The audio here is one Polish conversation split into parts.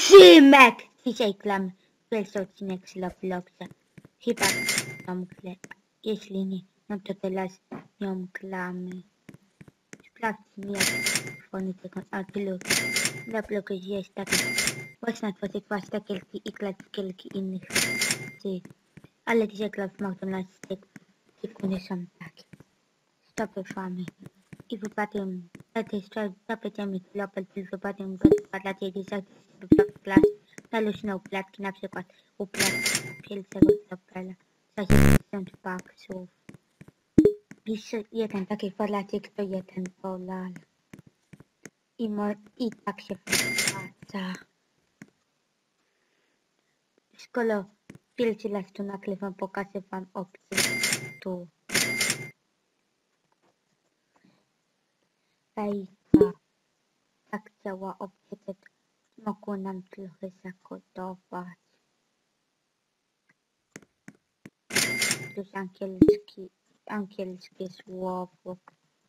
Szymek! Dzisiaj klam pierwszy odcinek z Robloxa. Chyba ją klę. Jeśli nie, no to teraz ją klamy. Sprawdźmy jak fony tego artylu. Roblox jest taki. Można tworzyć własne kielki i kielki innych rzeczy. Ale dzisiaj klam mogą nas nie są takie. Stopy famy. I wypadłem, zapytamy global, wypadłem go dla tej klas, zaluźną klatki, na przykład u pierwszego stopela, za 70 baksów. Pisze jeden taki falacik, to jeden dolar. I tak się wpłaca. Skoro pierwszy raz tu nagrywam, pokażę wam opcję tu. Fejka. Tak działa opcja, to mogło nam trochę zakodować. To jest angielskie słowo.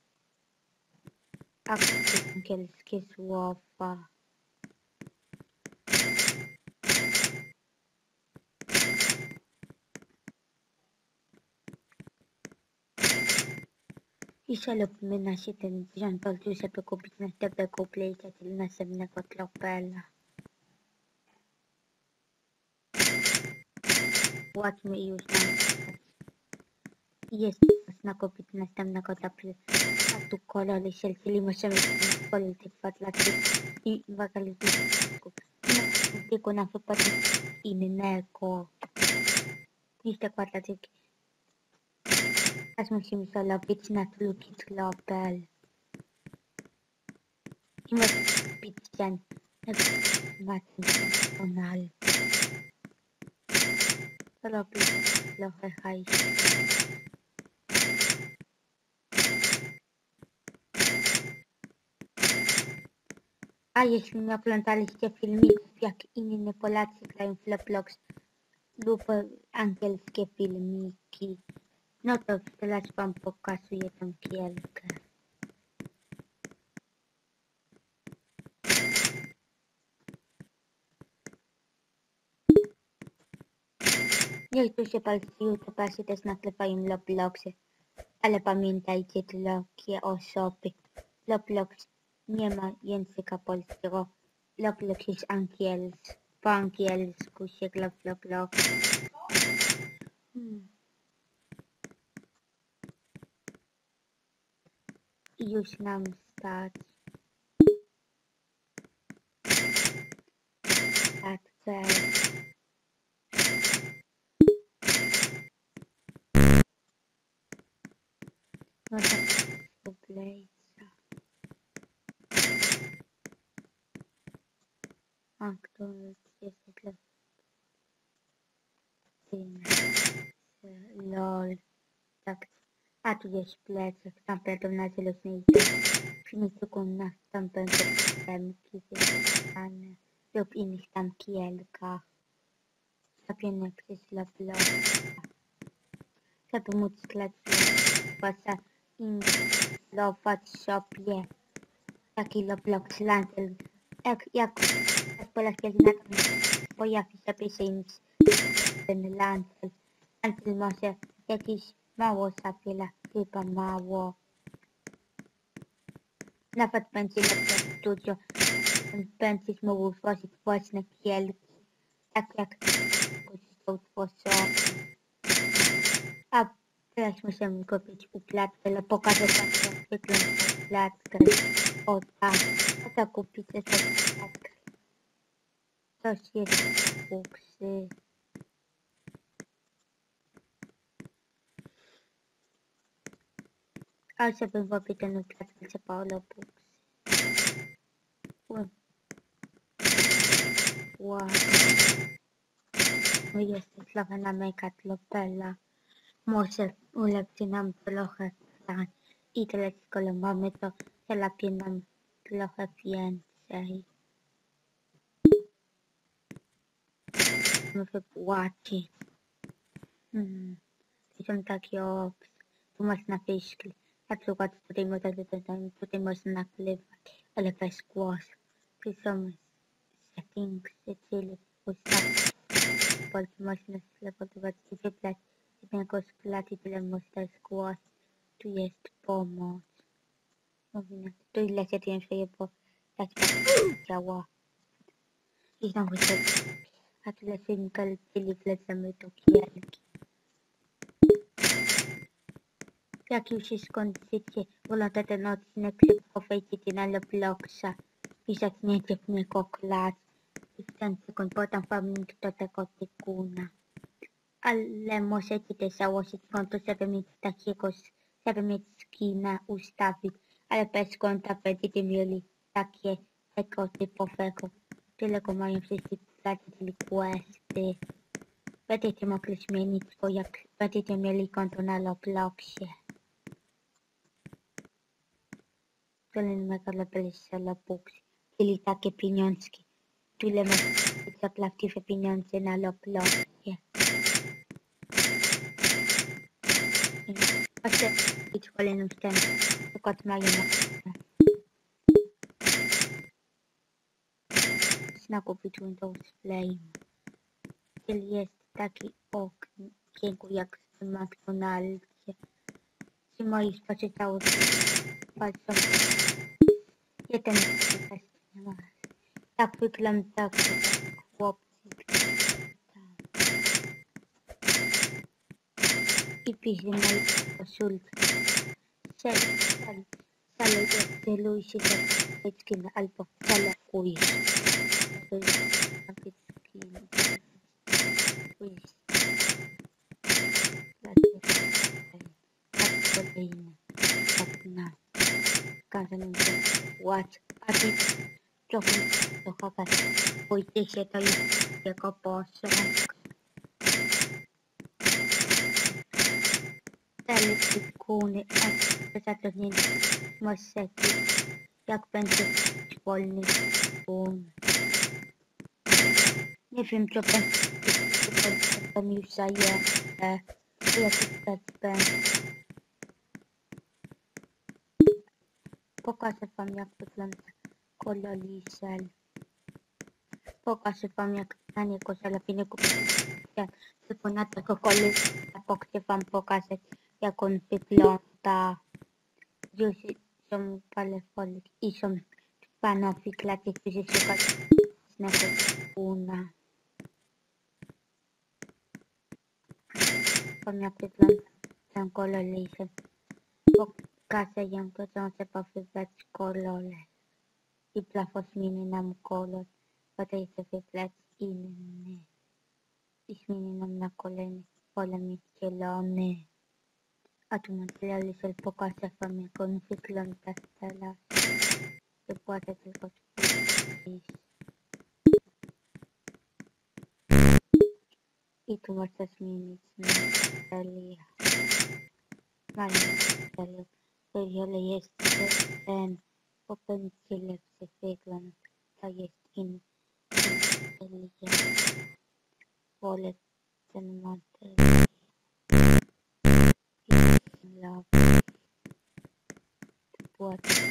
Angielskie słowa. I lubimy na 70 dolców, żeby kupić następnego playsa, czyli następnego tropela. Płacimy i już nam jest można kupić następnego tropela. A tu kolory się, czyli możemy kolory tych kwadratów i wakalityków. Tylko na wypadek innego. Niż te kwadratyki. Teraz musimy zrobić na drugi tropel. I możemy kupić ten kanał. Robię trochę hajsu. A jeśli nie oglądaliście filmików, jak inni Polacy grają w Roblox lub angielskie filmiki, no to teraz wam pokazuję tą gierkę. Niektórzy polscy youtuberzy też nagrywają Robloxy, ale pamiętajcie, drogie osoby, Roblox nie ma języka polskiego. Roblox jest angielski. Po angielsku się gra w Roblox. I już nam stać. Tak, cześć. No tak, Plejca. A który jest dla... LOL. Tak. A tu jest plecak, tam będą na zielonej filmiku na tam będą plemki wypisane lub innych tam kielkach. Zapięte przez Robloxa. Żeby móc sklepać instalować sobie taki Roblox Launcher. Jak po raz pierwszy na tym pojawi się ten Launcher. Launcher może jakiś mało zawiera, chyba mało. Nawet będzie lepsze studio, będziesz mógł tworzyć własne kielki, tak jak są tworzone. A teraz musimy kupić układkę, ale pokażę wam jak wygląda układkę. O tak, o tak kupicie sobie układkę. Coś jest buksy. A żeby zrobić ten układkę, trzeba Robux. Wow. No jest trochę na mega tlopela. Może ulepszy nam trochę stan. I tyle skoro mamy to lepiej nam trochę więcej. Musimy wypłacić. To są takie opcje. Tu można wyjść. Na przykład tutaj można nakrywać, ale bez głosu. Tu są większe cele ustawić. Polki można sklepować i wybrać jednego z klaty, tyle można zgłosić. Tu jest pomoc. Mówię, tu ile się tym sobie podać działa. I znowu się, a tyle single, czyli wlecamy do kielki. Jak już się skończycie, wolę ten odcinek, szybko wejdziecie na Robloxa i zaczniecie w niego klać. I w ten sekund podam wam link do tego tykuna. Ale możecie też założyć konto, żeby mieć skina, ustawić, ale bez konta będziecie mieli tego typowego. Tyle go mają wszyscy klacie, czyli questy. Będziecie mogli zmienić go, jak będziecie mieli konto na Robloxie. Kolejny level Robux, czyli takie pieniążki. Tyle możecie za prawdziwe pieniądze na Robloxie. Chcę być kolejnym w ten przykład mają na kupić Windows Flame. Czyli jest taki okienku jak w McDonaldzie. Czy moi spoczytały palcom jeden nie ma. Tak wygląda chłopcy. I pisze na koszulce. Wcale celuj się za skin albo wcale ujść. To jest taki skin. Ujść. Tak kolejny. Tak na każdym płacz. A ty trochę dochować. Pójdzie się to jest jego posąg. Telefony, a zatrudnienie możecie, jak będzie wolny tłum. Nie wiem, co będzie już zajęte, jakiś będzie. Pokażę wam, jak wygląda kololisel. Pokażę wam, jak na niego zalepię nie kupić. Tylko na tego kolorisa chcę wam pokazać, jak on wygląda. Już są parę folik i są panowie klacie, którzy szukają una. Wam jak wygląda ten kolorisel. Pokażę ją, to co trzeba wybrać kolor. I plafon zmieni nam kolor. Potem chcę wybrać inny. I zmieni nam na kolejny kolor mieć zielony. A tu mam kolorisel, pokażę wam, jak on wygląda teraz. Wypłacę tylko i tu można zmienić na serię. Jeżeli jest ten będzie lepszy wygląd, to jest inny seria. Wolę ten model. Płacę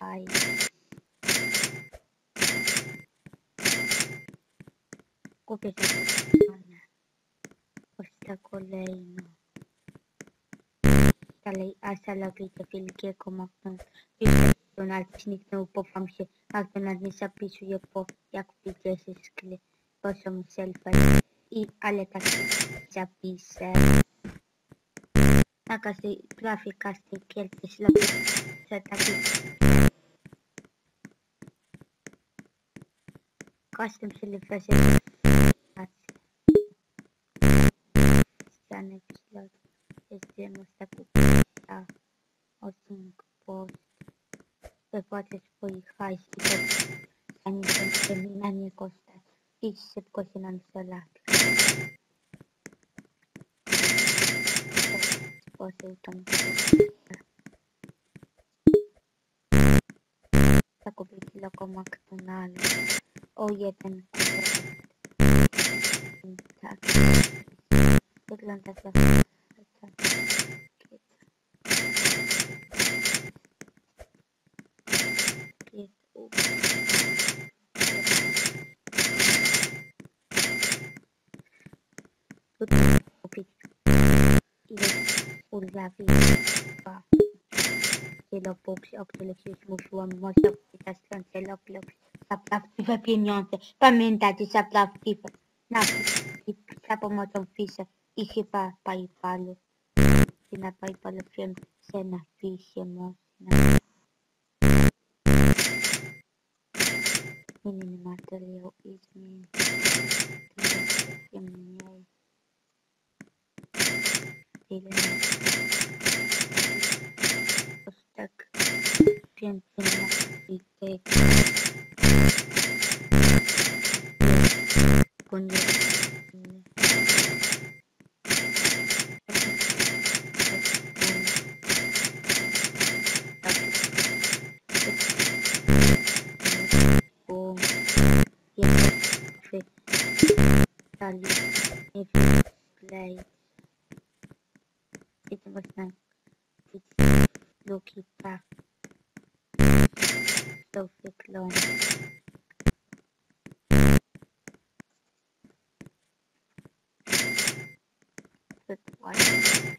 kupię sobie posta kolejną. Dalej Asa logikę wielkiego McDonald's nikt nie upowam się. McDonald's nie zapisuje, bo jak widzę ze sklepy, bo są selfie. Ale tak zapisę. Na każdej, prawie każdej kielce ślepy taki każdym sylwestrze ściany w środku jest można kupić za odcinek post. Wypłacę swoich hajs i to zanim będziemy na niego stać. I szybko się nam załatwi. Poseł tam zakupić logo McDonald's. O jeden tak. Wygląda to tutaj kupić ile urwawi Robloxy, o których już mówiłam, można kupić na stronce Roblox za prawdziwe pieniądze. Pamiętajcie, za prawdziwe. Za pomocą Fisza i chyba PayPalu. I na PayPalu wiem, że na Fisie można. Inny materiał i zmienić. Tyle mniej. Tyle tak więcej na tej itu można luki tak to wygląda. Dokładnie.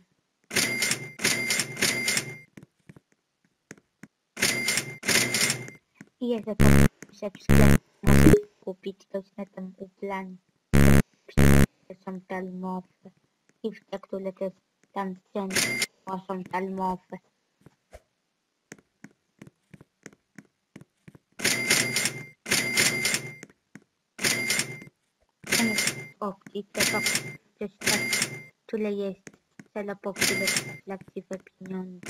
I jeszcze to, że w sklepie można kupić to na tym ubraniu. Są darmowe. I w te, które też tam ceny są darmowe. Opcji, tego też tak, tyle jest cela po chwilę dla prawdziwe pieniądze.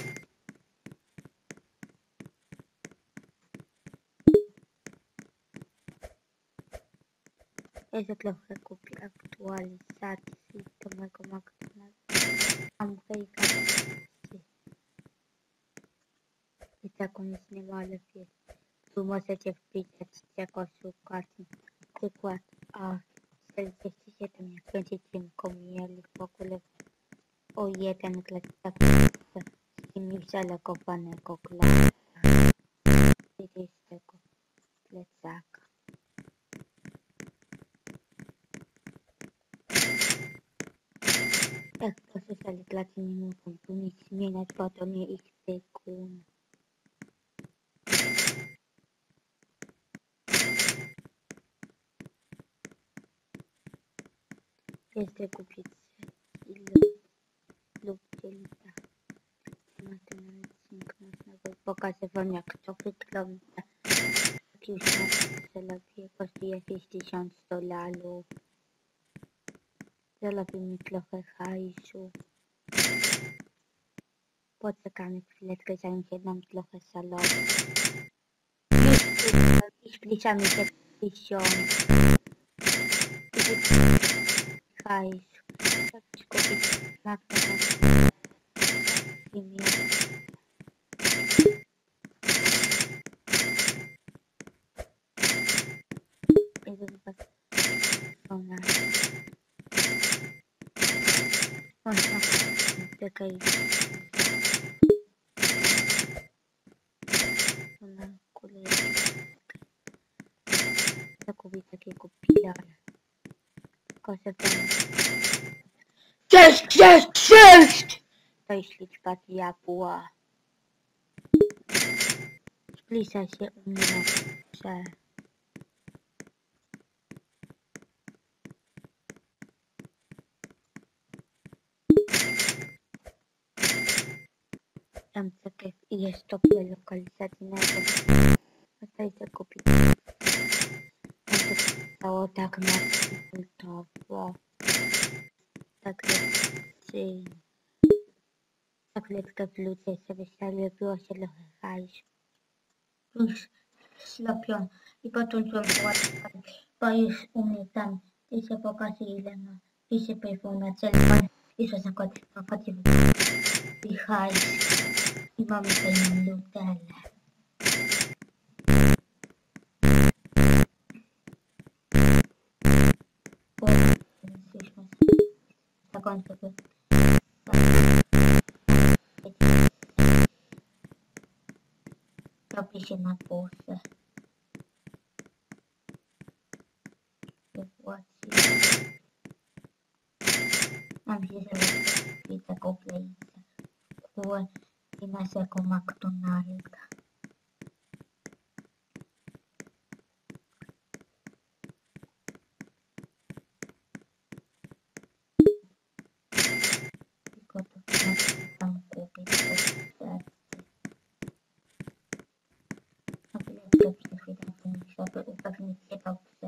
Jeszcze trochę kupię aktualizacji do mojego McDonald's. Mam wejście. I taką jest nie ma, ale wiesz. Tu możecie wpisać jako szukać. Przykład A47, jak będziecie mieli w ogóle o jeden plecak z tymi zalogowanego glasa. Z tego plecaka. Jak proszę zalegacie nie mogą tu nic zmieniać, bo to nie ich biegun. Jeszcze kupić lub dzielita. Na tym odcinku można pokażę wam jak to wygląda. Jak już na celebie kosztuje $60. Zarobi mi trochę hajsu. Poczekamy chwileczkę, zanim się nam trochę salonu. I zbliżamy się do 1000. Hajsu. Jak kupić McDonald's. Można czekaj. Na kolejkę. Zakupić takiego pilara. Proszę tam. Cześć! To jest liczba diabła. Zbliża się u mnie na grze. Tam czekaj i jest to lokalizacji na to. Tutaj zakupić. To zostało tak na kultowo. Tak lekcyjnie. Tak lekko w ludzie sobie zrobiło się trochę hajsu. Już ślepion i początkiem bo już u mnie tam i się pokaże ile ma i się pojawiło na telefonie i że zakładać i hajs i mamy fajną lutelę. Bo już masz taką sobie robi się na pusę. Mam się zrobić taką playlicę. I nas jako McDonalda. Tylko to tam kupić te serce. A chwileczkę przechwytam żeby upewnić się dobrze.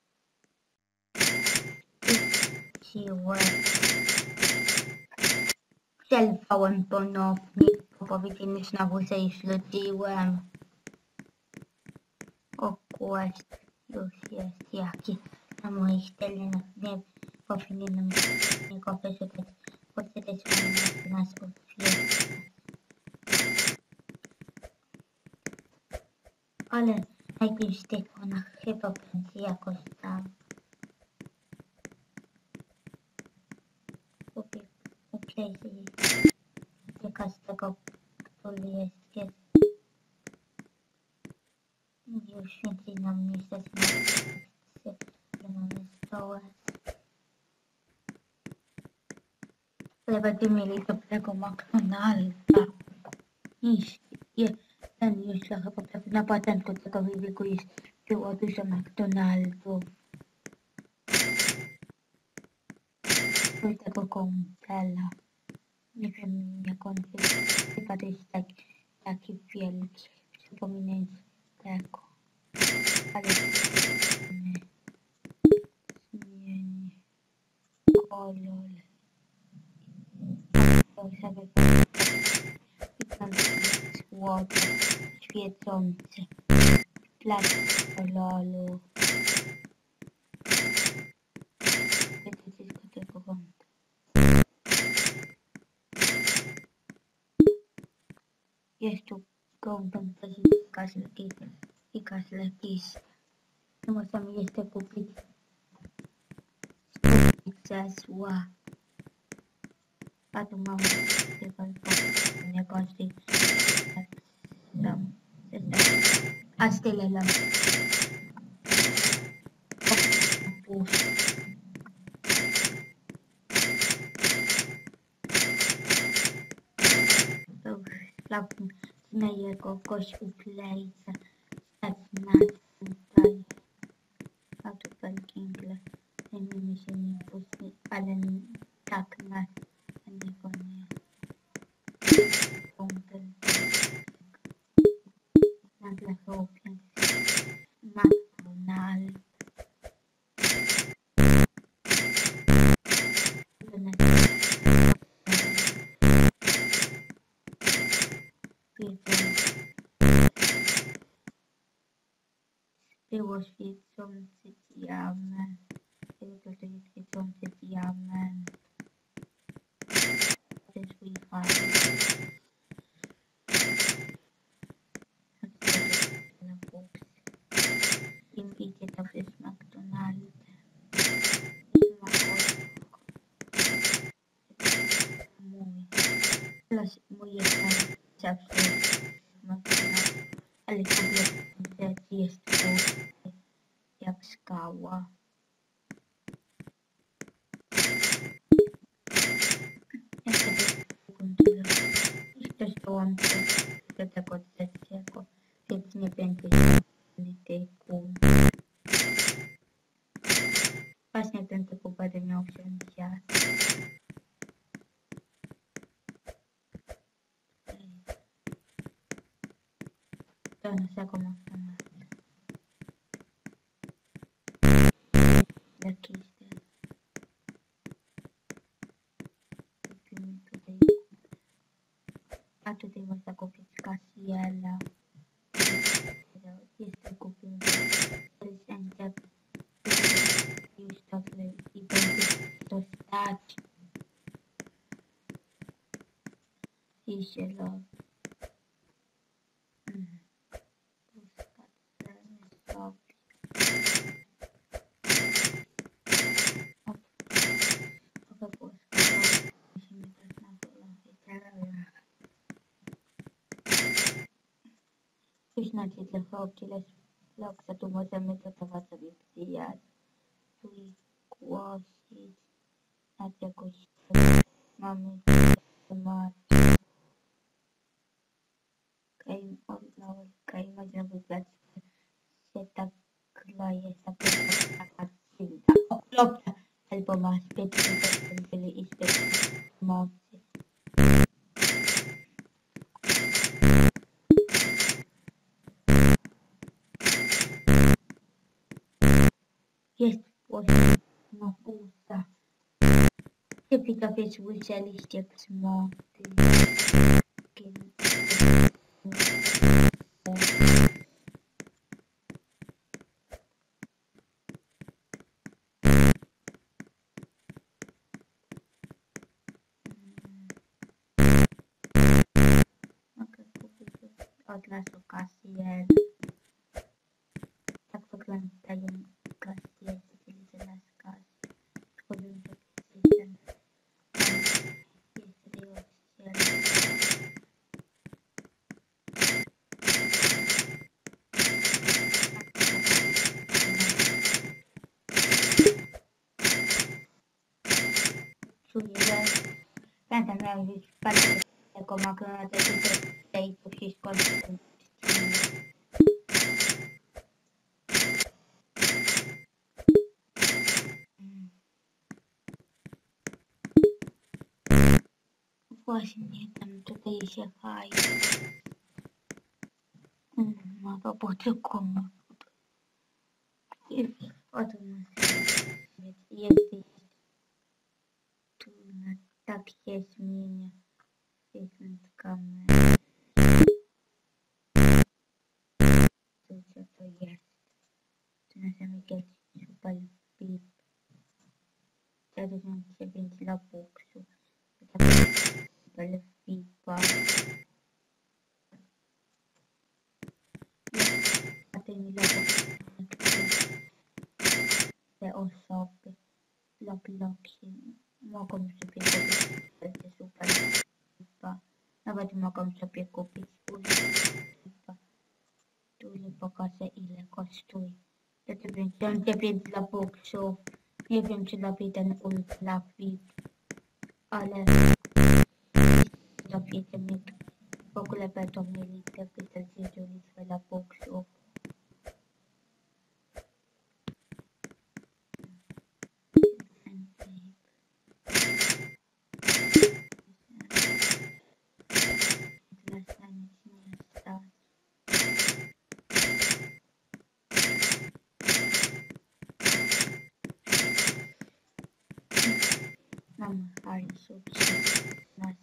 Siłę. Przerwałem ponownie. Powiedziałem, już znowu się śledziłem. O quest już jest jaki. Na moich terenach nie powinienem niego wyszukać. Podświetlać nas oświetla. Ale najpierw w tych konach chyba będzie jakoś tam. Uklejzy każdego, który jest już więcej nam nie stać na mamy stołę. Ale będziemy mieli dobrego McDonalda. Niż ten już trochę potrafi na początku tego wieku już było dużo McDonaldów. Był tego kąpela. Nie wiem jak on chyba to jest taki wielki. Przypominający tego. Ale zmieni kolor. To sobie i tam słodko świecące. Plac koloru. Wiecie tylko tego wątku. Jest tu gołąbem i kaszlekista. I możemy jeszcze kupić krzesła. A tu mamy tylko nie każdy tam a tyle lat. To już sprawdźmy jego gość uklejce. Stać na tutaj. A tu Belkingle. Zajmiemy się nim później, ale tak na niego nie. Nagle chłopiec. McDonald. Było świecący diament. Było to świecący diament. To jest swój fajny. Im idzie to jest McDonald. Mój jest zawsze McDonald. Ale kompletnie jest jak skała. Ja sobie i też dołączę do tego trzeciego, więc nie będzie typu. Właśnie ten typu będę miał wziąć ja. Do naszego McDonalda. Jakiś ten. Kupimy tutaj. A tutaj można kupić kasjela. Jeszcze kupimy prezentę. Już dobrze i będzie to stać. I zielony. Już na tle chłopczyle loksa, tu możemy gotować sobie przyjazd. Tu i głosić nad jakąś Klopta albo ma specjalne byli i specjalne mocy. Jest właśnie na usta. Czy widzowie słyszeliście grzmoty? Mogę kupić od razu kasjer. Tak wyglądają kasjery, czyli zaraz kas. Wchodzą do system. Jest rozdzielny. Czuję, że będę miał już bardzo tego magnetyku tutaj to wszystko właśnie tam tutaj się fajnie. Ma to poczekam. Jest tu na tak się zmienia. Jest kamerę. Co to jest? To na samym super pip. 49 dla boksu. Super pipa. A ty mi te osoby dla bloki mogą sobie kupić te super pipa. Nawet mogą sobie kupić pipa. Tu nie pokażę ile kosztuje. 99 dla boksów. Nie wiem czy lepiej ten ultra fit, ale lepiej ten w ogóle będą mieli te pretensje dla boksów. Mam hajsu 13,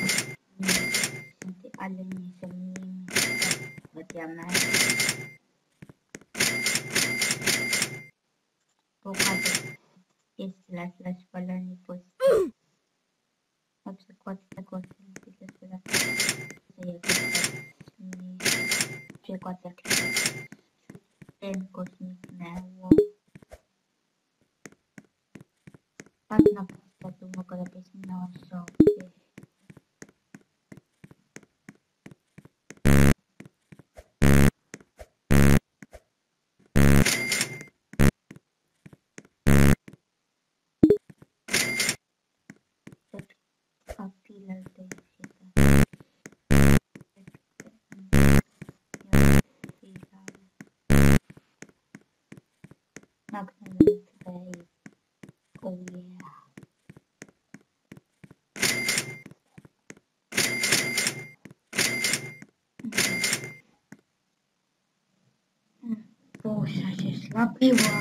ale nie są nimi diamenty. Pokażę, jest dla spalania pozycji. Na przykład tego selfie dla przykład jak tylko zniknęło. Tak na przykład mogę napisać na sobie. Kapiler to jest Magnet Wave. Oh yeah. Bosia się slapiła.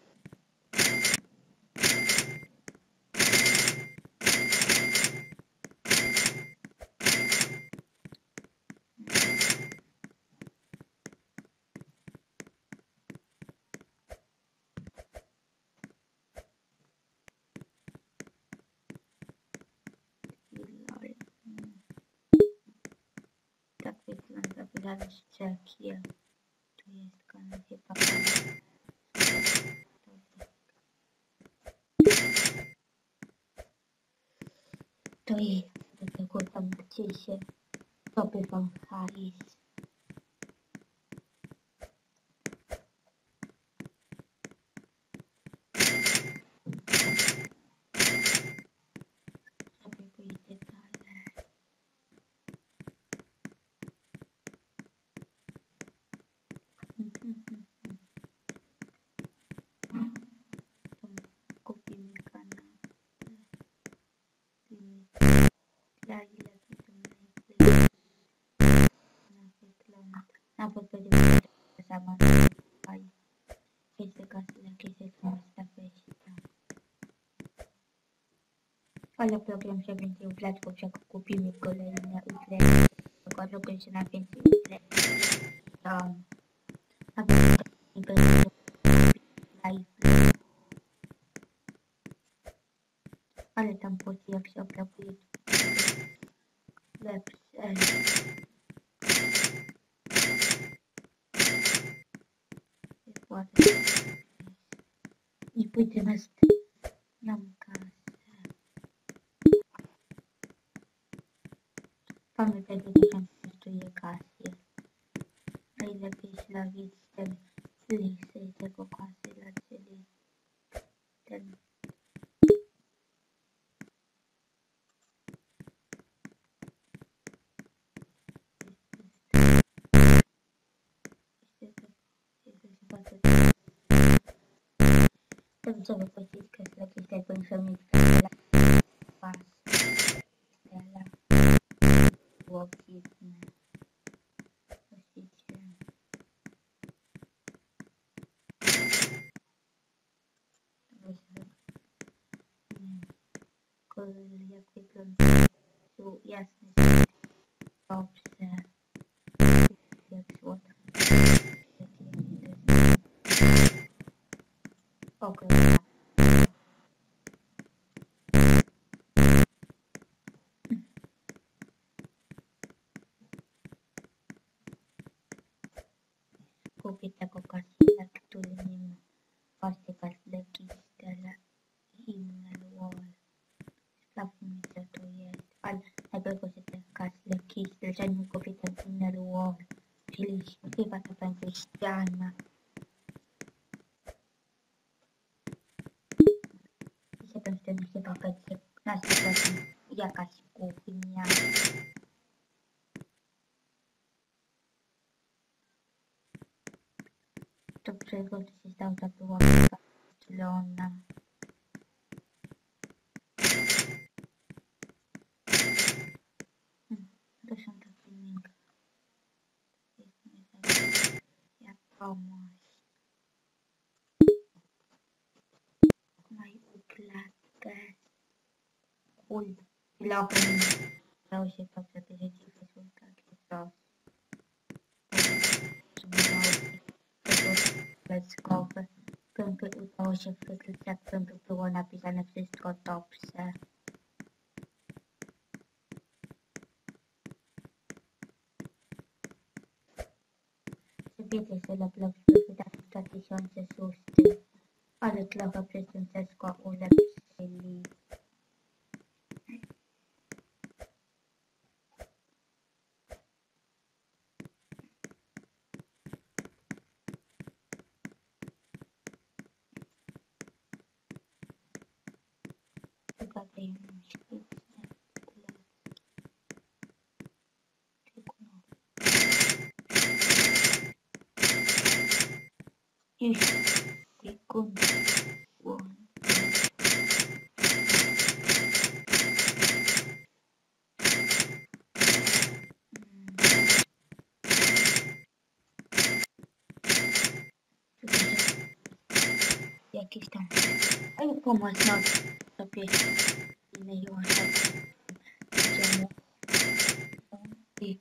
Tak wygląda wyraźnie Czechia. Tu jest kanał chyba to jest do tego tam gdzie się zdobywam hajs. Sobie pójdę dalej. Ale program się więcej uplatków, jak kupimy kolejne uplatki. Tylko się na więcej uplatków. A więc nie będzie live. Ale tam później jak się oplakuje lepsze. I pójdę na kasę. Pamiętajcie, że tam kosztuje kasę. Najlepiej śledzić ten listy tego kasy, czyli ten. Ten co wypłacić kasę, jakiś tak będę mieć kasę. Było dziwne. Jak wygląda tu jasny, dobrze, jak złoto. Ogląda. Kupię tego kasila, który nie ma właśnie kasleki, stela i inne wall. Sprawdźmy co to jest. Ale najpierw się ten kasleki, zanim kupię ten inner wall. Czyli chyba to będzie ściana. I się ten chyba będzie na przykład jakaś kuchnia. To czego się stało, to była zielona. To są takie miękkie. Wiadomość. Maj układkę. Uj, login. Dało się to przepisać i wysłać takie coś. Bezkowe. Gdyby udało się wykryć, jakby było napisane wszystko dobrze. Wiecie, że Roblox był wydany w 2006, ale trochę przez ten wszystko ulepszyli. Wyglądają świetnie. Już sekundę. Jakiś tam pomoc na sobie innej osoby. Idziemy i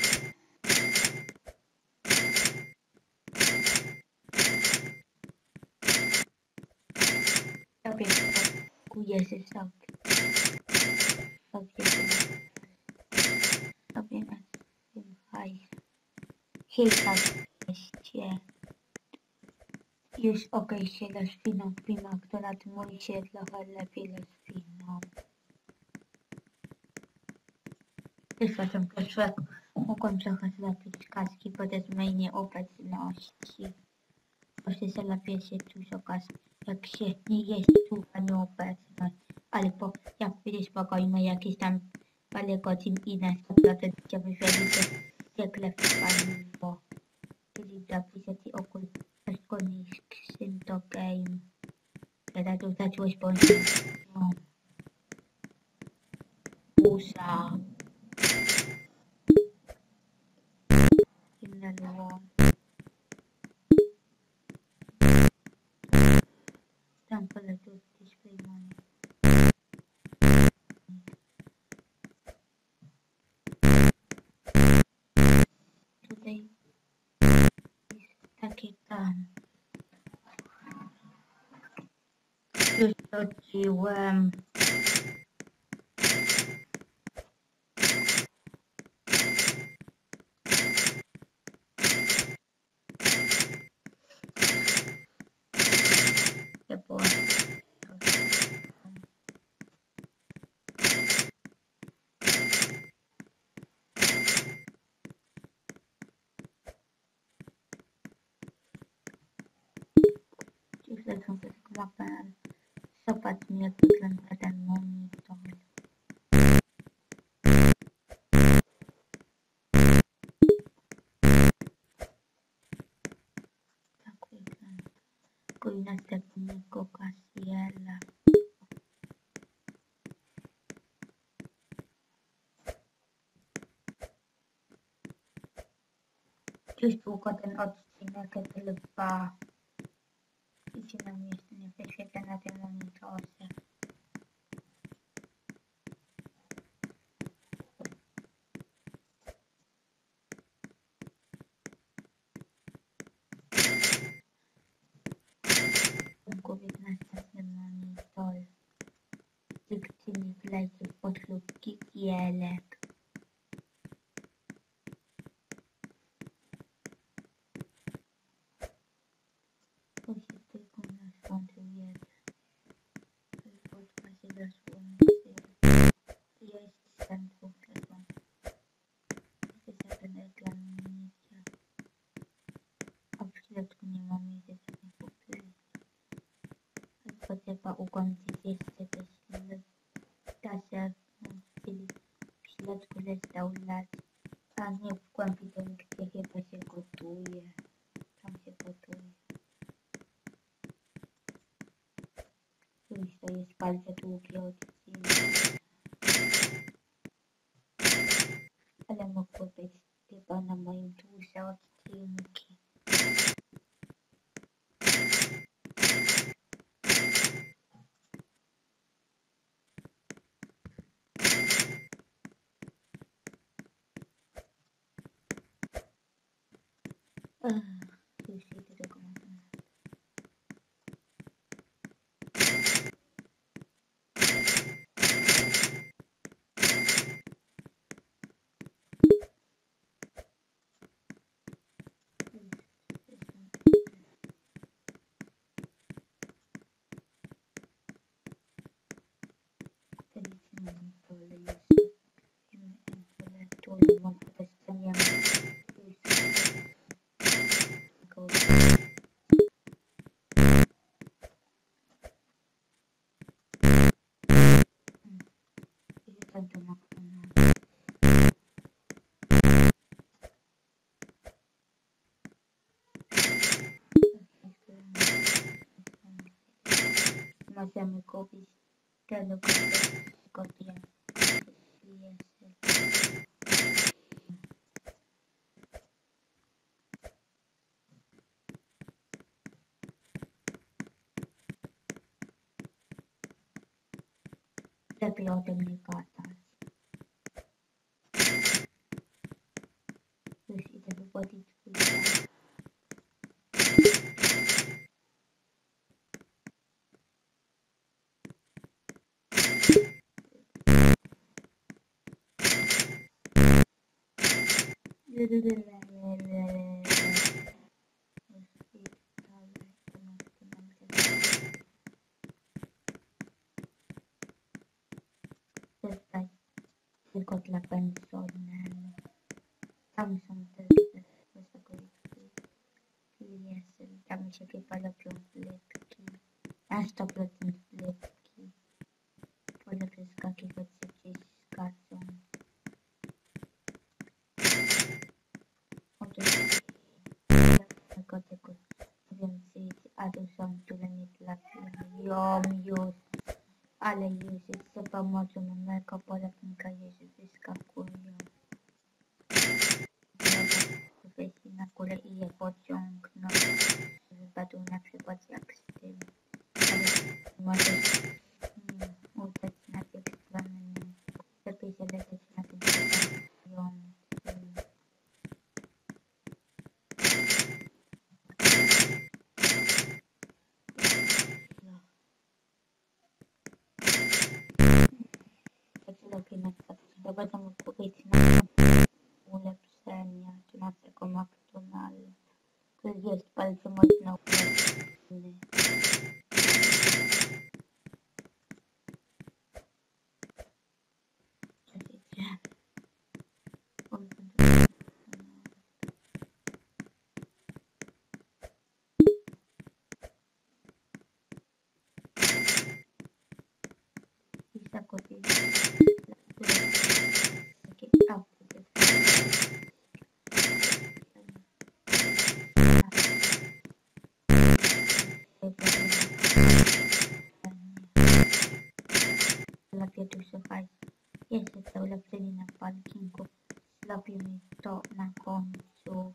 sobie kuję ze sobie. Sobie na tym hajs. Chyba wreszcie. Już okej się rozwinął klima, która mój się trochę lepiej rozwinął. Przepraszam, poszłek. Mogłem trochę zrobić kaski podczas mojej nieobecności. Proszę się lepiej się dużo kaski, jak się nie jest długa nieobecność. Ale jak będzie spokojnie jakieś tam parę godzin i na 100% się wyświetlicie zwykle w paliwo. Czyli zapisać i ogólnie skrzyn to game. Teraz to zacząłeś bądź Usa. Inne było. Tam polecił display money. Już wróciłem. Nie było. Już lecą ze sklepem. Zobacz mi, jak wygląda ten monitor. Tak wygląda. Kuj następnego kasjera. Już długo ten odcinek trwa. I się nam jeszcze nie wyświetla na tym monitorze. Kupić następny monitor. Dykcyjnik leci pod lubki kielek. To się tylko nastąpił jeden. Podka się zasłonić. Jest ten dwóch telefon. Jest ten ekran miniatura. A w środku nie ma miejsca, żeby kupić. Tylko trzeba ukończyć jeszcze te śledztwa, czyli w środku restauracji, a nie w głębi to gdzie chyba się gotuje. Tam się gotuje. Już to jest bardzo długi odcinek. Ale mogło być chyba na moim dłuższe odcinki. Już idę do komentarza. Możemy kupić tego kopię. Lepiej o tym nie gadać. Już idę wywodzić swój czas. Zostać tylko dla personelu. Tam są te klieszy, tam się chyba robią flytki. Na 100% flytki. Pole wyskakiwać się gdzieś z kasą. Tego więcej, a tu są, które nie trafiają już. Ale już z pomocą mojego poradnika już wyskakują. Wejść na górę i je pociągnąć. Wypadł na przykład jak z tym. Ale możesz udać na tych stronach. Lepiej się lecieć na tym będę mógł kupić na ulepszenia, czy na tego McDonalda, który jest bardzo mocno ulepszony. Widzicie? I zakupić takie auty. Lepiej tu słuchaj, jest to ulepszenie na parkingu. Zrobimy to na końcu.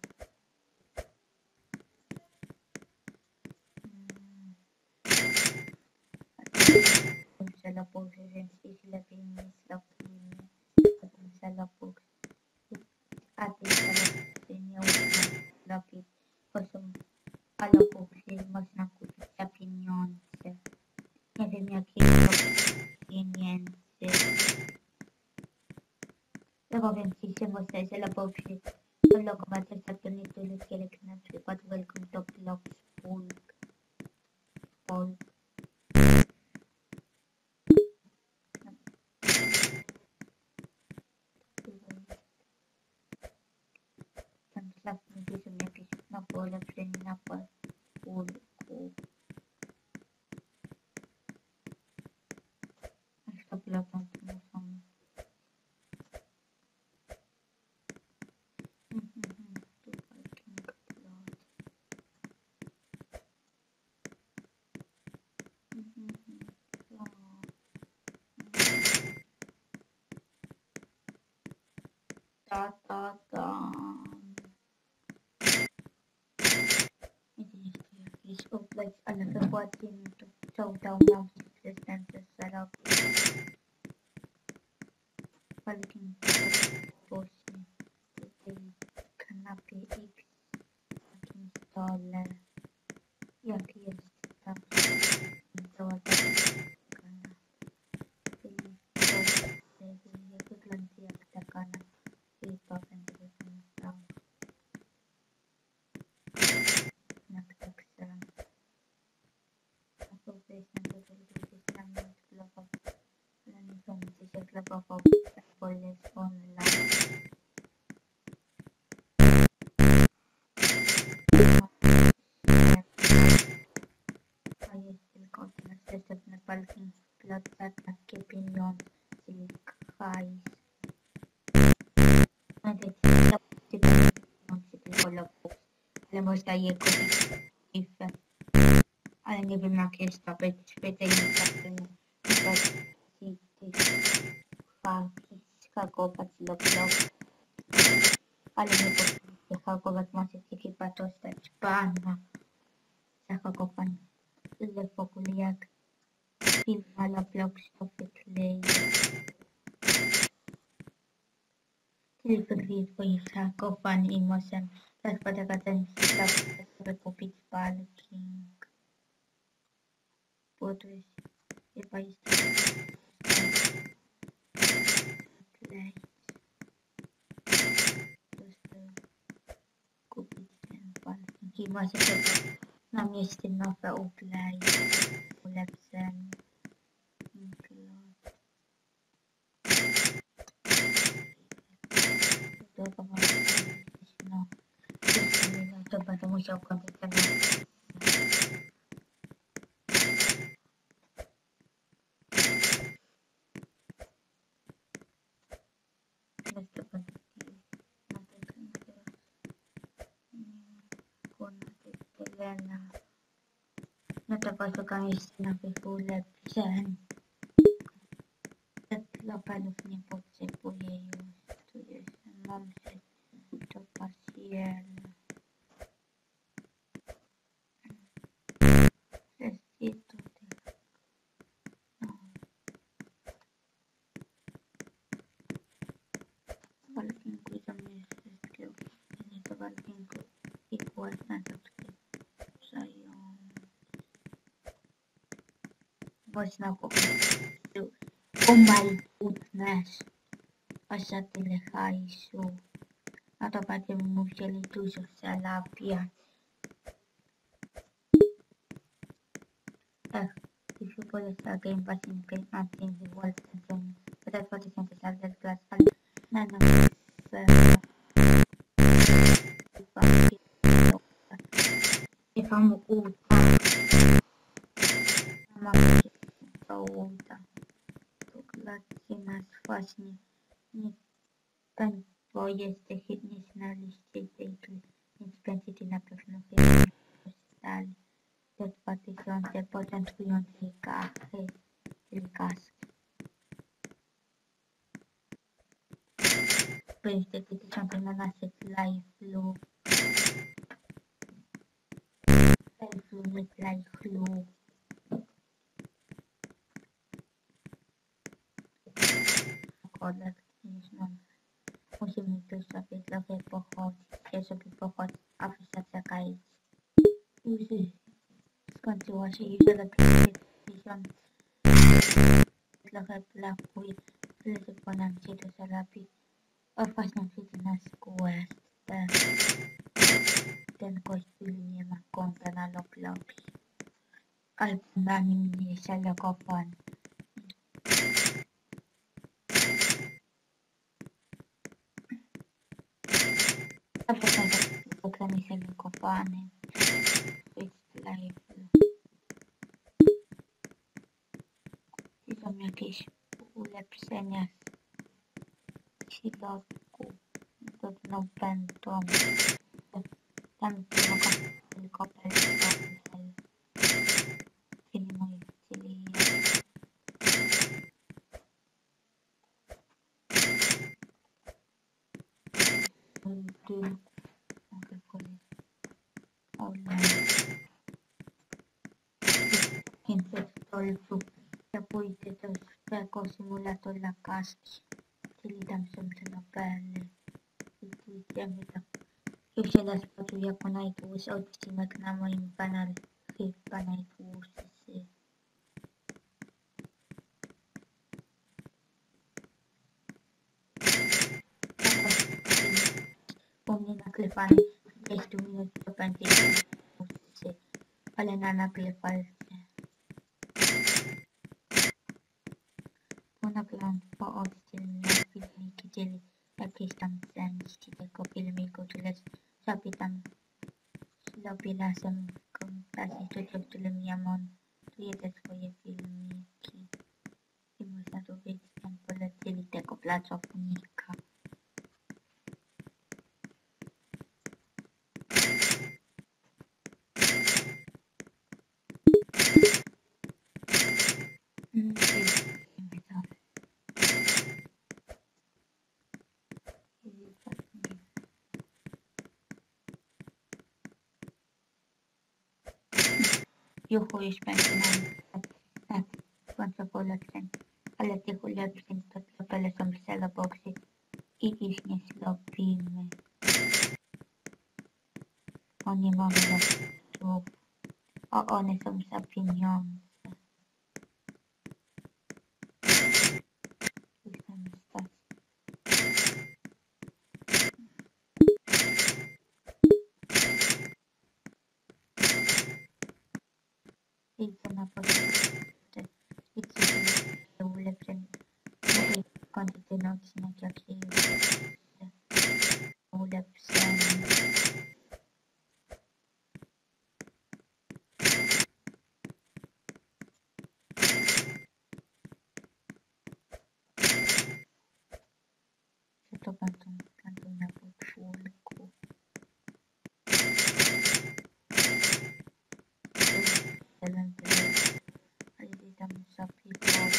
Zelopuk, więc jeśli lepiej nie zrobimy, potem zelopuk. A ty zelopuk nie uda zrobić, bo są alopuk, można kupić za pieniądze. Nie wiem jakie pieniędzy. No powiem ci, że można zelopuk logować za to niektórych jak na przykład Welcome to Blox Polk. Tam slapmy są jakieś nowe ulepszenie na parkurku. Aż to blokam tu muszą. Tu parking plot. Jakiś update, ale wypłacimy to, co udało nam się prezydent zarobić. Parking właśnie w tej kanapie X, w takim stole, jak jest tam cała ta kanapa. Wygląda jak ta kanapa i to będzie wyglądało. Jak tak samo. A to wejść na to, żeby gdzieś tam nie odblokował. Ale nie będzie się odblokował, bo jest online. A jest tylko teraz dostępny parking plot za takie pieniądze, czyli hajs. No wiecie, to tylko lopus, ale można je kupić w FIFA. Ale nie wiem jak jest to być świetnie hakować lop. Ale nie potrafię hakować, możecie chyba dostać bana za hakowanie. Ile w ogóle jak firma Roblox to wykleje. Tylko twoich hakowań i możemy teraz poczekać ten żeby kupić parking. Bo to jest chyba jest wykleić. Kupić ten parking i możemy na mieście nowe ulepszenie. No, to będę musiał kończyć ten. No to poszukam jeszcze nowych ulepszeń. Deweloperów nie potrzebuję już. Tu jest, mam się to pasjerne. Kwestie tutaj. No. Walkingu zamiast wszystkiego. Nie to walkingu i własne takie zająć. Można kupić już. Oh my goodness. aż za tyle hajsu. No to będziemy musieli dużo zarabiać. If you put a star game back in Great Mountain, the world champion, but that's what the center started glass, and none of if I'm uta, to klatki nas właśnie nie ten, bo jesteś nie na liście tej gry, więc będziecie na pewno chyba stali do 2000 początkującej kachy, czyli kaski. Będzie 2011 live lub live lub kodek już mam. Musimy tu sobie trochę pochodzić, żeby pochodzić, a wyszedł jakaś już skończyła się już lepiej 1000. Trochę brakuje, tylko nam się to zarabi. O właśnie widzę na quest. Ten kościół nie ma konta na Robloxie. Albo na nim nie jest zalogowany. A potem program jest zalogowany. I są jakieś ulepszenia w środku. Trudno będą. Tam mogą tylko personel. Czyli moich czyli mogę powiedzieć $500. Ja pójdę do swego symulatora kaski, czyli tam są te nowele. I pójdziemy tam. Już się raz poczuł jako najdłuższy odcinek na moim kanale. Chyba najdłuższy. U mnie nagrywany 30 minut to będzie najdłuższy, ale na nagrywalce. Bo nagrywam po oddzielne filmiki, czyli jakieś tam części tego filmiku, które sobie tam zrobię razem w komentarzy, w którym ja montuję te swoje filmiki. I można tu wiedzieć, tam polecili tego pracownika. Juhu, już będzie nam końcu ulepszeń, ale tych ulepszeń to tropele są w Celoboxie i ich nie zrobimy. Bo nie mamy lotów. O, one są za pieniądze. Ich tam stać. I to na początku. I co się ulepszeń. Mogę kończyć ten odcinek, jak się już ulepszeń. To będą na podwórku. Ale tam sobie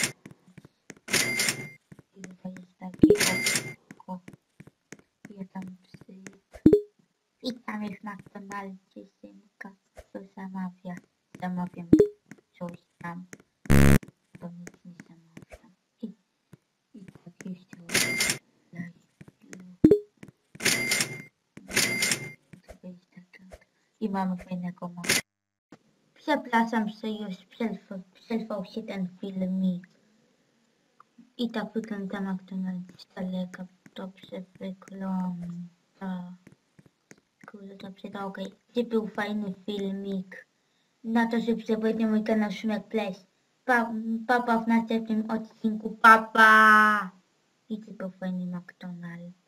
i to jest taki oko. Ja tam psy. I tam jest McDonald's synka, co zamawia. Zamawiam coś tam. To nic nie zamawiam. I tak jeszcze i mamy fajnego maka. Przepraszam, że już przerwał się ten filmik. I tak wygląda McDonald's z daleka. Dobrze wygląda. Kurde, dobrze, okej. Gdzie był fajny filmik? Na to, że przewodnił mój kanał Szymek Place. Papa w następnym odcinku. Papa! I tylko fajny McDonald's.